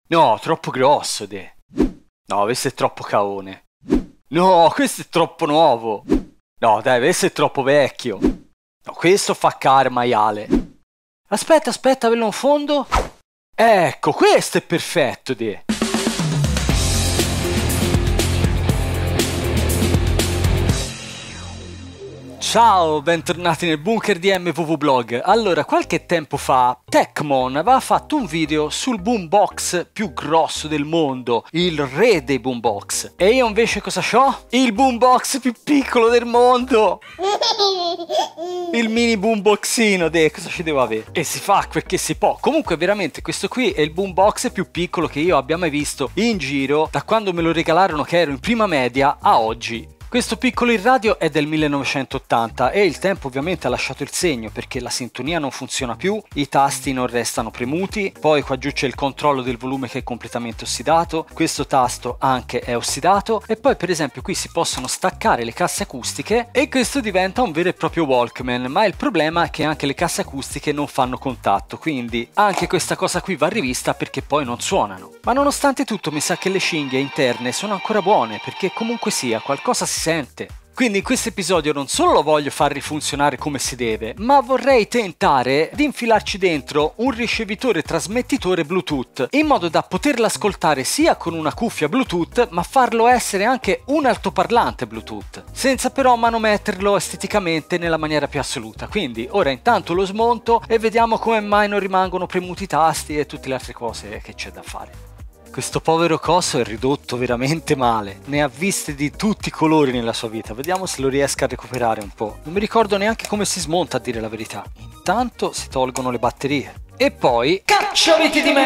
No, troppo grosso, de. No, questo è troppo caone. No, questo è troppo nuovo. No, dai, questo è troppo vecchio. No, questo fa cara maiale. Aspetta, quello in fondo. Ecco, questo è perfetto, de. Ciao, bentornati nel bunker di MVVblog. Allora, qualche tempo fa Tecmon aveva fatto un video sul boombox più grosso del mondo, il re dei boombox. E io invece cosa c'ho? Il boombox più piccolo del mondo! Il mini boomboxino, cosa ci devo avere? E si fa perché si può. Comunque veramente questo qui è il boombox più piccolo che io abbia mai visto in giro da quando me lo regalarono che ero in prima media a oggi. Questo piccolo in radio è del 1980 e il tempo ovviamente ha lasciato il segno perché la sintonia non funziona più, i tasti non restano premuti, poi qua giù c'è il controllo del volume che è completamente ossidato, questo tasto anche è ossidato e poi per esempio qui si possono staccare le casse acustiche e questo diventa un vero e proprio Walkman, ma il problema è che anche le casse acustiche non fanno contatto, quindi anche questa cosa qui va rivista perché poi non suonano. Ma nonostante tutto mi sa che le cinghie interne sono ancora buone perché comunque sia qualcosa si sente. Quindi in questo episodio non solo lo voglio far rifunzionare come si deve, ma vorrei tentare di infilarci dentro un ricevitore trasmettitore Bluetooth, in modo da poterlo ascoltare sia con una cuffia Bluetooth, ma farlo essere anche un altoparlante Bluetooth, senza però manometterlo esteticamente nella maniera più assoluta. Quindi ora intanto lo smonto e vediamo come mai non rimangono premuti i tasti e tutte le altre cose che c'è da fare. Questo povero coso è ridotto veramente male, ne ha viste di tutti i colori nella sua vita, vediamo se lo riesco a recuperare un po'. Non mi ricordo neanche come si smonta a dire la verità. Intanto si tolgono le batterie. E poi cacciaviti di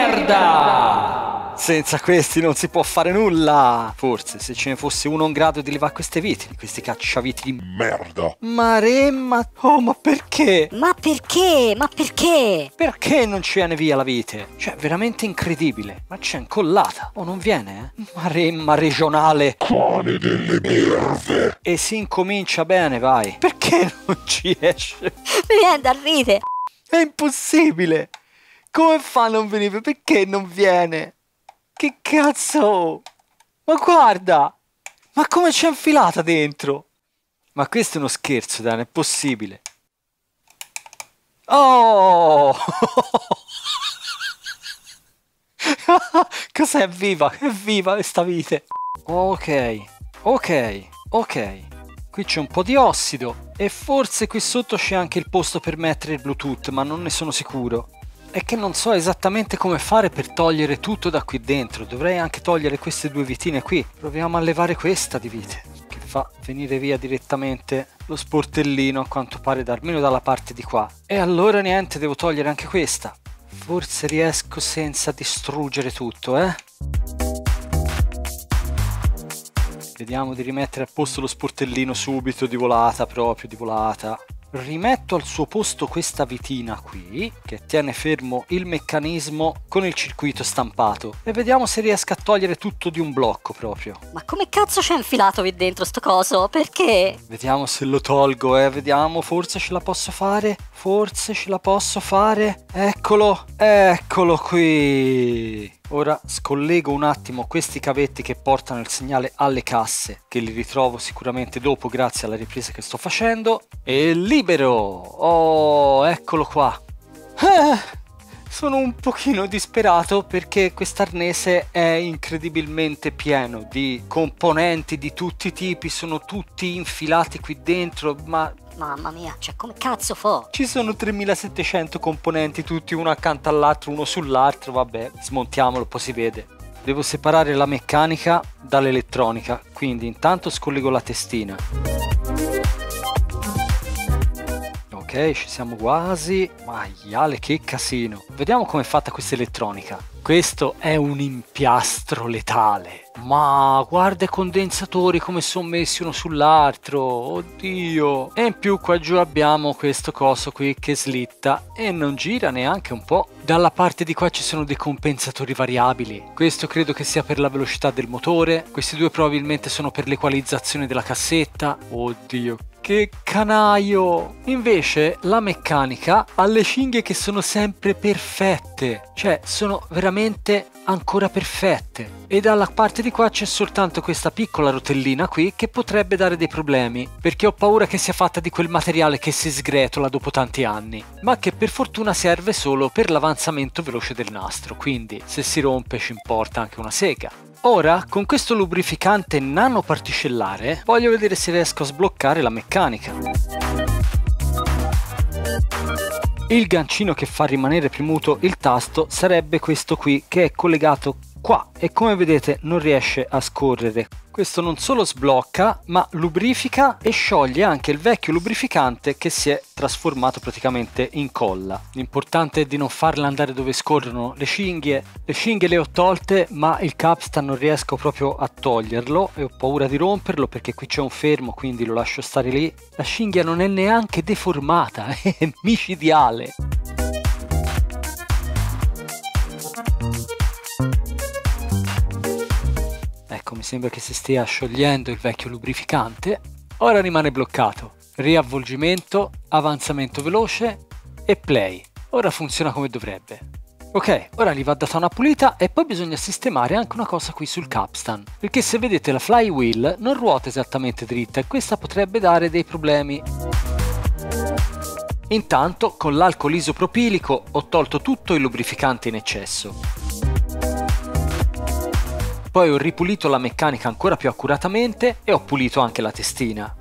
merda! Senza questi non si può fare nulla! Forse se ce ne fosse uno in grado di levare queste viti, questi cacciaviti di merda! Maremma! Oh, ma perché? Ma perché? Ma perché? Perché non ci viene via la vite? Cioè, veramente incredibile! Ma c'è incollata! Oh, non viene, eh? Maremma regionale! Cane delle merve! E si incomincia bene, vai! Perché non ci esce? Mi viene da ridere! È impossibile! Come fa a non venire? Perché non viene? Che cazzo? Ma guarda! Ma come c'è infilata dentro? Ma questo è uno scherzo, Dan, è possibile. Oh! Cos'è? È viva questa vite. Ok. Qui c'è un po' di ossido e forse qui sotto c'è anche il posto per mettere il Bluetooth, ma non ne sono sicuro. È che non so esattamente come fare per togliere tutto da qui dentro. Dovrei anche togliere queste due vitine qui. Proviamo a levare questa di vite, che fa venire via direttamente lo sportellino, a quanto pare, almeno dalla parte di qua. E allora niente, devo togliere anche questa. Forse riesco senza distruggere tutto, eh? Vediamo di rimettere a posto lo sportellino subito, di volata, proprio di volata. Rimetto al suo posto questa vitina qui, che tiene fermo il meccanismo con il circuito stampato. E vediamo se riesco a togliere tutto di un blocco proprio. Ma come cazzo c'è infilato qui dentro sto coso? Perché? Vediamo se lo tolgo, vediamo, forse ce la posso fare. Eccolo qui. Ora scollego un attimo questi cavetti che portano il segnale alle casse, che li ritrovo sicuramente dopo grazie alla ripresa che sto facendo. E libero! Oh, eccolo qua. Sono un pochino disperato perché quest'arnese è incredibilmente pieno di componenti di tutti i tipi, sono tutti infilati qui dentro, ma... Mamma mia, cioè come cazzo fa? Ci sono 3700 componenti, tutti uno accanto all'altro, uno sull'altro, vabbè, smontiamolo, poi si vede. Devo separare la meccanica dall'elettronica, quindi intanto scollego la testina. Ok, ci siamo quasi. Maiale, che casino. Vediamo com'è fatta questa elettronica. Questo è un impiastro letale. Ma guarda i condensatori come sono messi uno sull'altro. Oddio. E in più qua giù abbiamo questo coso qui che slitta e non gira neanche un po'. Dalla parte di qua ci sono dei compensatori variabili. Questo credo che sia per la velocità del motore. Questi due probabilmente sono per l'equalizzazione della cassetta. Oddio. Che canaio! Invece la meccanica ha le cinghie che sono sempre perfette, cioè sono veramente veramente ancora perfette. E dalla parte di qua c'è soltanto questa piccola rotellina qui che potrebbe dare dei problemi, perché ho paura che sia fatta di quel materiale che si sgretola dopo tanti anni, ma che per fortuna serve solo per l'avanzamento veloce del nastro, quindi se si rompe ci importa anche una sega. Ora, con questo lubrificante nanoparticellare, voglio vedere se riesco a sbloccare la meccanica. Il gancino che fa rimanere premuto il tasto sarebbe questo qui, che è collegato qua, e come vedete non riesce a scorrere. Questo non solo sblocca, ma lubrifica e scioglie anche il vecchio lubrificante che si è trasformato praticamente in colla. L'importante è di non farla andare dove scorrono le cinghie. Le cinghie le ho tolte, ma il capstan non riesco proprio a toglierlo e ho paura di romperlo perché qui c'è un fermo, quindi lo lascio stare lì. La cinghia non è neanche deformata, è micidiale. Ecco, mi sembra che si stia sciogliendo il vecchio lubrificante. Ora rimane bloccato. Riavvolgimento, avanzamento veloce e play. Ora funziona come dovrebbe. Ok, ora gli va data una pulita e poi bisogna sistemare anche una cosa qui sul capstan, perché se vedete la flywheel non ruota esattamente dritta e questa potrebbe dare dei problemi. Intanto con l'alcol isopropilico ho tolto tutto il lubrificante in eccesso. Poi ho ripulito la meccanica ancora più accuratamente e ho pulito anche la testina.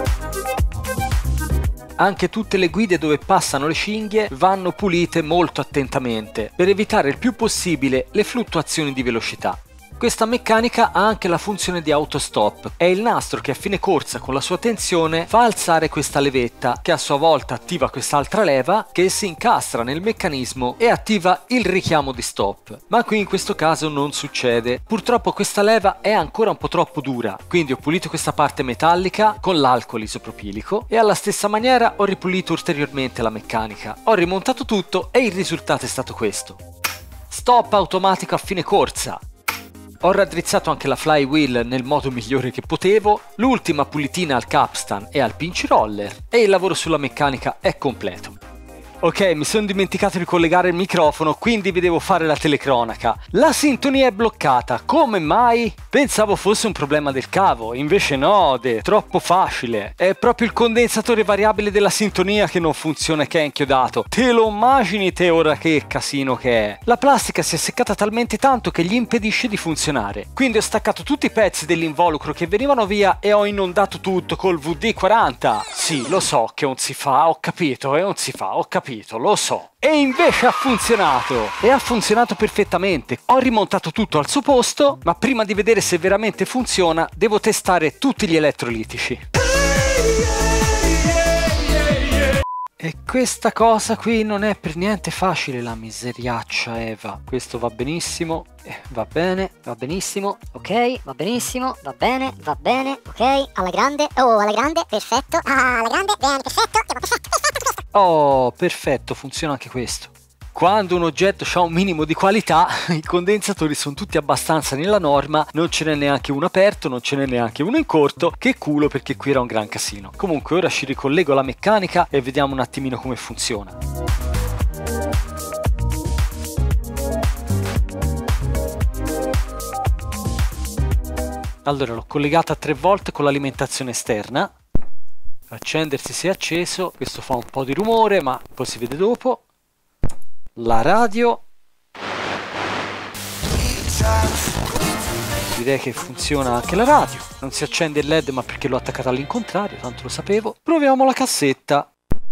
Anche tutte le guide dove passano le cinghie vanno pulite molto attentamente per evitare il più possibile le fluttuazioni di velocità. Questa meccanica ha anche la funzione di autostop. È il nastro che a fine corsa con la sua tensione fa alzare questa levetta che a sua volta attiva quest'altra leva che si incastra nel meccanismo e attiva il richiamo di stop. Ma qui in questo caso non succede. Purtroppo questa leva è ancora un po' troppo dura, quindi ho pulito questa parte metallica con l'alcol isopropilico e alla stessa maniera ho ripulito ulteriormente la meccanica. Ho rimontato tutto e il risultato è stato questo. Stop automatico a fine corsa. Ho raddrizzato anche la flywheel nel modo migliore che potevo, l'ultima pulitina al capstan e al pinch roller e il lavoro sulla meccanica è completo. Ok, mi sono dimenticato di collegare il microfono, quindi vi devo fare la telecronaca. La sintonia è bloccata, come mai? Pensavo fosse un problema del cavo, invece no, troppo facile. È proprio il condensatore variabile della sintonia che non funziona e che è inchiodato. Te lo immagini te ora che casino che è? La plastica si è seccata talmente tanto che gli impedisce di funzionare. Quindi ho staccato tutti i pezzi dell'involucro che venivano via e ho inondato tutto col VD40. Sì, lo so che non si fa, ho capito, non si fa, ho capito, lo so. E invece ha funzionato! E ha funzionato perfettamente. Ho rimontato tutto al suo posto, ma prima di vedere se veramente funziona, devo testare tutti gli elettrolitici. E questa cosa qui non è per niente facile, la miseriaccia Eva. Questo va benissimo, va bene, va benissimo. Ok, va benissimo, va bene, ok, alla grande, perfetto, alla grande, bene, perfetto, perfetto. Oh, perfetto, funziona anche questo. Quando un oggetto ha un minimo di qualità, i condensatori sono tutti abbastanza nella norma, non ce n'è neanche uno aperto, non ce n'è neanche uno in corto, che culo perché qui era un gran casino. Comunque ora ci ricollego alla meccanica e vediamo un attimino come funziona. Allora l'ho collegata 3 volte con l'alimentazione esterna. Accendersi si è acceso, questo fa un po' di rumore ma poi si vede dopo. La radio, direi che funziona anche la radio, non si accende il LED ma perché l'ho attaccata all'incontrario, tanto lo sapevo. Proviamo la cassetta.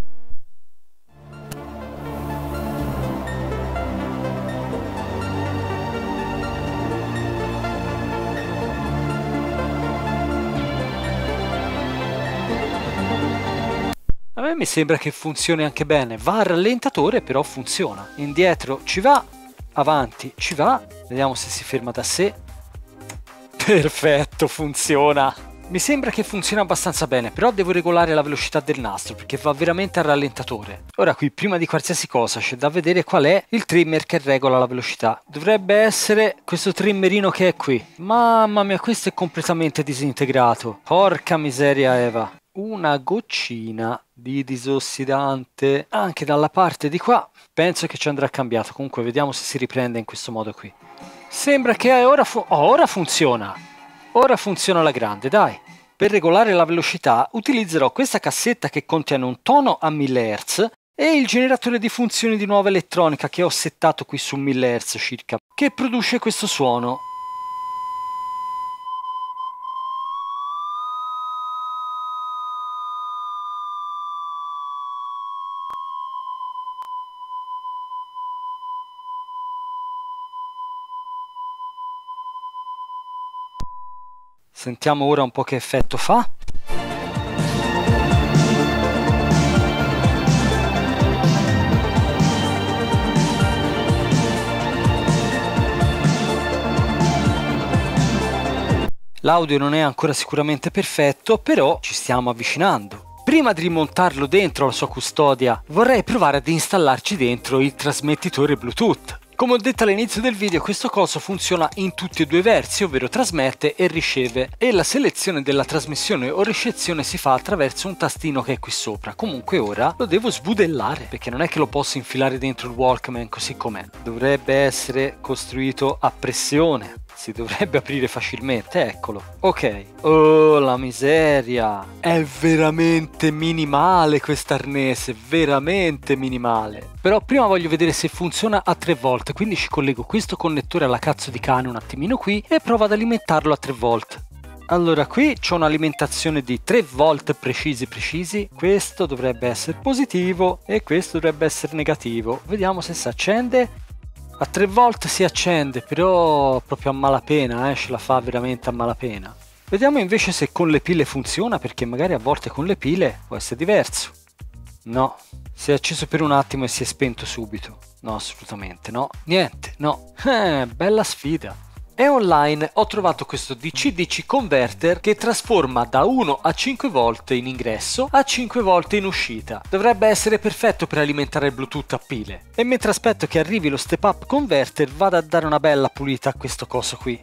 A me mi sembra che funzioni anche bene, va a rallentatore però funziona. Indietro ci va, avanti ci va, vediamo se si ferma da sé. Perfetto, funziona. Mi sembra che funzioni abbastanza bene, però devo regolare la velocità del nastro perché va veramente a rallentatore. Ora qui prima di qualsiasi cosa c'è da vedere qual è il trimmer che regola la velocità. Dovrebbe essere questo trimmerino che è qui. Mamma mia, questo è completamente disintegrato. Porca miseria Eva. una goccina di disossidante anche dalla parte di qua. Penso che ci andrà cambiato. Comunque vediamo se si riprende in questo modo qui. Sembra che ora funziona. Ora funziona alla grande, dai. Per regolare la velocità utilizzerò questa cassetta che contiene un tono a 1000 Hz e il generatore di funzioni di nuova elettronica che ho settato qui su 1000 Hz circa, che produce questo suono. Sentiamo ora un po' che effetto fa. L'audio non è ancora sicuramente perfetto, però ci stiamo avvicinando. Prima di rimontarlo dentro la sua custodia, vorrei provare ad installarci dentro il trasmettitore Bluetooth. Come ho detto all'inizio del video, questo coso funziona in tutti e due i versi, ovvero trasmette e riceve, e la selezione della trasmissione o ricezione si fa attraverso un tastino che è qui sopra. Comunque ora lo devo sbudellare, perché non è che lo posso infilare dentro il Walkman così com'è. Dovrebbe essere costruito a pressione. Si dovrebbe aprire facilmente, eccolo. Ok. Oh, la miseria. È veramente minimale quest'arnese, veramente minimale. Però prima voglio vedere se funziona a 3 volt, quindi ci collego questo connettore alla cazzo di cane un attimino qui e provo ad alimentarlo a 3 volt. Allora, qui c'ho un'alimentazione di 3 volt precisi. Questo dovrebbe essere positivo e questo dovrebbe essere negativo. Vediamo se si accende. A 3 volt si accende, però proprio a malapena, ce la fa veramente a malapena. Vediamo invece se con le pile funziona, perché magari a volte con le pile può essere diverso. No, si è acceso per un attimo e si è spento subito. No, assolutamente no. Niente, no. Bella sfida. E online ho trovato questo DC-DC converter che trasforma da 1 a 5 volte in ingresso a 5 volte in uscita. Dovrebbe essere perfetto per alimentare il Bluetooth a pile. E mentre aspetto che arrivi lo step up converter, vado a dare una bella pulita a questo coso qui.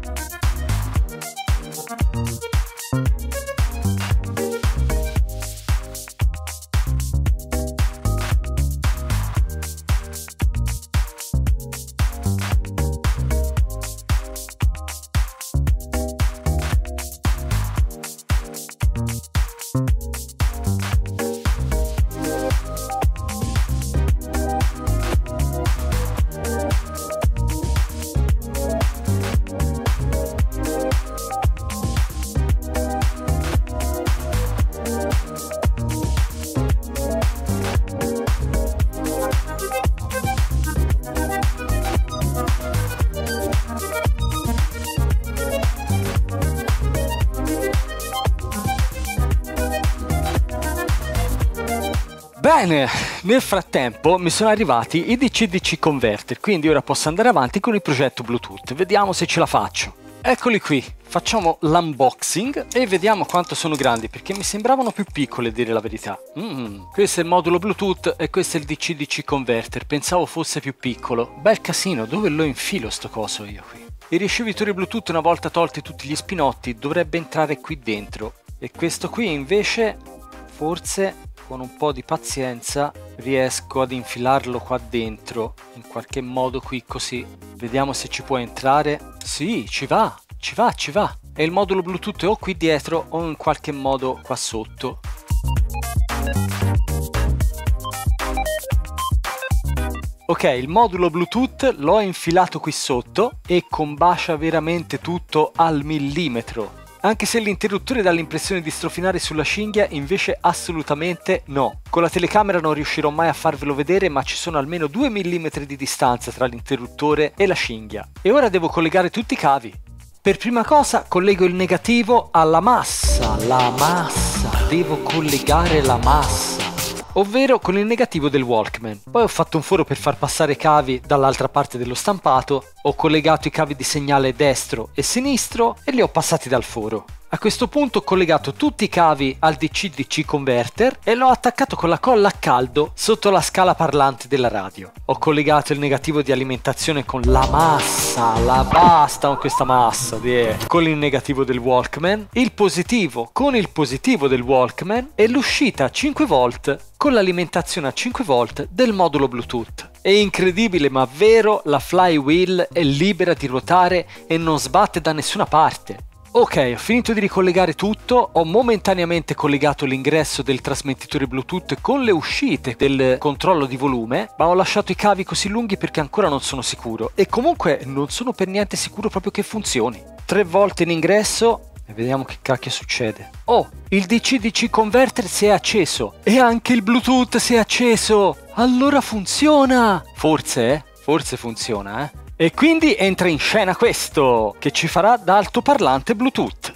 Bene, nel frattempo mi sono arrivati i DC-DC converter, quindi ora posso andare avanti con il progetto Bluetooth. Vediamo se ce la faccio. Eccoli qui, facciamo l'unboxing e vediamo quanto sono grandi, perché mi sembravano più piccole a dire la verità. Questo è il modulo Bluetooth e questo è il DC-DC converter, pensavo fosse più piccolo. Bel casino, dove lo infilo sto coso io qui? Il ricevitore Bluetooth, una volta tolti tutti gli spinotti, dovrebbe entrare qui dentro. E questo qui invece, forse con un po' di pazienza riesco ad infilarlo qua dentro, in qualche modo qui così. Vediamo se ci può entrare. Sì, ci va. E il modulo Bluetooth è o qui dietro o in qualche modo qua sotto. Ok, il modulo Bluetooth l'ho infilato qui sotto e combacia veramente tutto al millimetro. Anche se l'interruttore dà l'impressione di strofinare sulla cinghia, invece assolutamente no. Con la telecamera non riuscirò mai a farvelo vedere, ma ci sono almeno 2 mm di distanza tra l'interruttore e la cinghia. E ora devo collegare tutti i cavi. Per prima cosa collego il negativo alla massa. Devo collegare la massa, ovvero con il negativo del Walkman. Poi ho fatto un foro per far passare i cavi dall'altra parte dello stampato, ho collegato i cavi di segnale destro e sinistro e li ho passati dal foro. A questo punto ho collegato tutti i cavi al DC-DC converter e l'ho attaccato con la colla a caldo sotto la scala parlante della radio. Ho collegato il negativo di alimentazione con la massa, la basta con questa massa, con il negativo del Walkman, il positivo con il positivo del Walkman e l'uscita a 5 volt con l'alimentazione a 5 volt del modulo Bluetooth. È incredibile ma vero, la flywheel è libera di ruotare e non sbatte da nessuna parte. Ok, ho finito di ricollegare tutto, ho momentaneamente collegato l'ingresso del trasmettitore Bluetooth con le uscite del controllo di volume, ma ho lasciato i cavi così lunghi perché ancora non sono sicuro e comunque non sono per niente sicuro proprio che funzioni. 3 volte in ingresso e vediamo che cacchio succede. Oh, il DC-DC converter si è acceso e anche il Bluetooth si è acceso! Allora funziona! Forse funziona, E quindi entra in scena questo, che ci farà da altoparlante Bluetooth.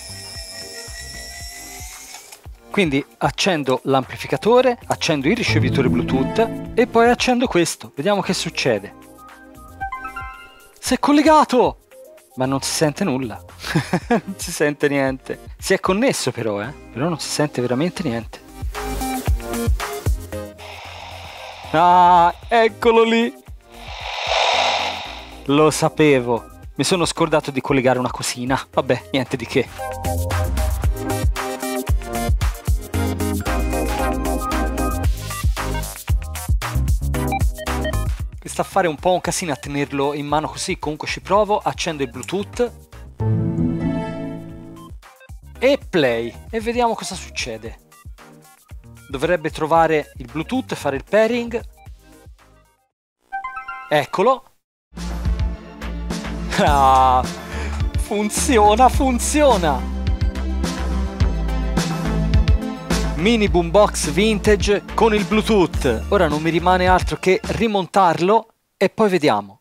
Quindi accendo l'amplificatore, accendo il ricevitore Bluetooth e poi accendo questo. Vediamo che succede. Si è collegato! Ma non si sente nulla. Non si sente niente. Si è connesso però, Però non si sente veramente niente. Ah, eccolo lì! Lo sapevo, mi sono scordato di collegare una cosina, vabbè, niente di che. Sta a fare un po' un casino a tenerlo in mano così, comunque ci provo, accendo il Bluetooth e play e vediamo cosa succede. Dovrebbe trovare il Bluetooth e fare il pairing. Eccolo. Ah, funziona! Mini boombox vintage con il Bluetooth. Ora non mi rimane altro che rimontarlo e poi vediamo.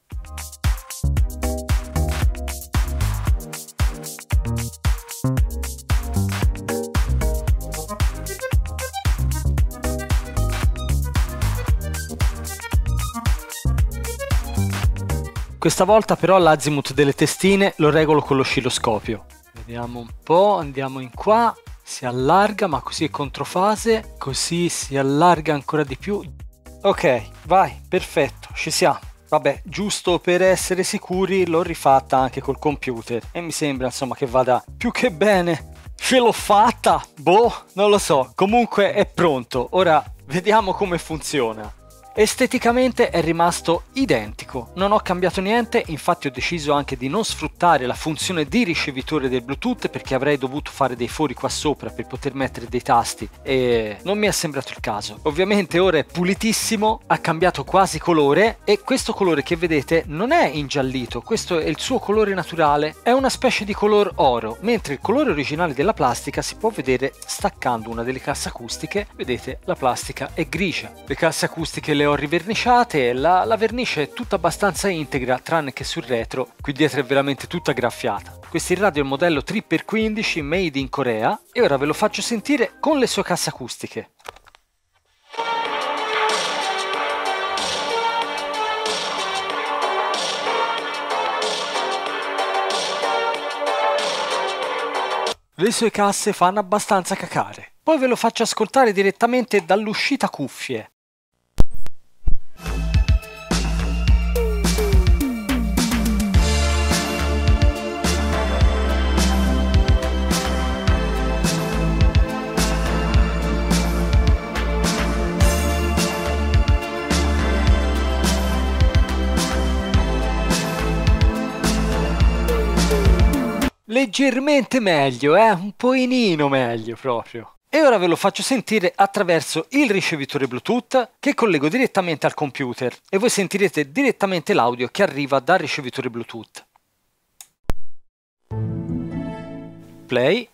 Questa volta però l'azimut delle testine lo regolo con l'oscilloscopio. Vediamo un po', andiamo in qua, si allarga ma così è controfase, così si allarga ancora di più. Ok, vai, perfetto, ci siamo. Vabbè, giusto per essere sicuri l'ho rifatta anche col computer e mi sembra insomma che vada più che bene. Ce l'ho fatta? Boh, non lo so, comunque è pronto. Ora vediamo come funziona. Esteticamente è rimasto identico, non ho cambiato niente, infatti ho deciso anche di non sfruttare la funzione di ricevitore del Bluetooth perché avrei dovuto fare dei fori qua sopra per poter mettere dei tasti e non mi è sembrato il caso. Ovviamente ora è pulitissimo, ha cambiato quasi colore e questo colore che vedete non è ingiallito, questo è il suo colore naturale, è una specie di color oro, mentre il colore originale della plastica si può vedere staccando una delle casse acustiche, vedete la plastica è grigia, le casse acustiche le ho riverniciate, la vernice è tutta abbastanza integra tranne che sul retro, qui dietro è veramente tutta graffiata. Questo è il radio modello 3x15 made in Corea e ora ve lo faccio sentire con le sue casse acustiche. Le sue casse fanno abbastanza cacare. Poi ve lo faccio ascoltare direttamente dall'uscita cuffie. Leggermente meglio, un pochino meglio proprio. E ora ve lo faccio sentire attraverso il ricevitore Bluetooth che collego direttamente al computer e voi sentirete direttamente l'audio che arriva dal ricevitore Bluetooth. Play.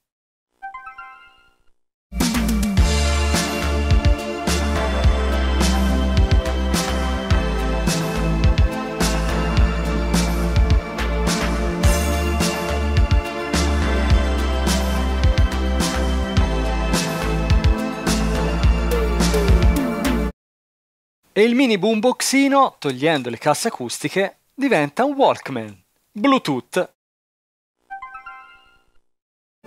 E il mini boomboxino, togliendo le casse acustiche, diventa un Walkman Bluetooth.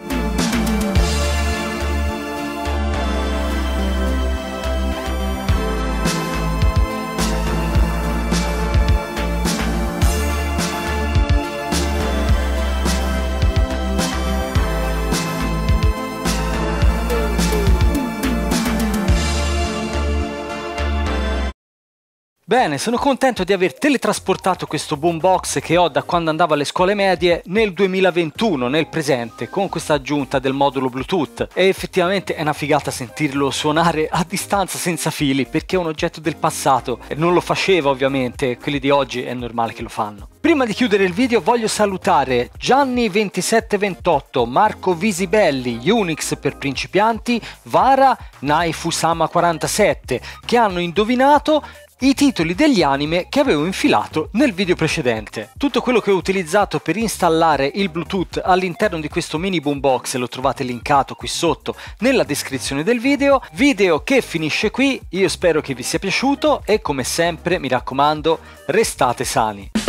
Bene, sono contento di aver teletrasportato questo boombox che ho da quando andavo alle scuole medie nel 2021, nel presente, con questa aggiunta del modulo Bluetooth. E effettivamente è una figata sentirlo suonare a distanza senza fili, perché è un oggetto del passato e non lo faceva ovviamente, quelli di oggi è normale che lo fanno. Prima di chiudere il video voglio salutare Gianni2728, Marco Visibelli, Unix per principianti, Vara, Naifusama47, che hanno indovinato i titoli degli anime che avevo infilato nel video precedente. Tutto quello che ho utilizzato per installare il Bluetooth all'interno di questo mini boombox lo trovate linkato qui sotto nella descrizione del video che finisce qui. Io spero che vi sia piaciuto e come sempre mi raccomando restate sani.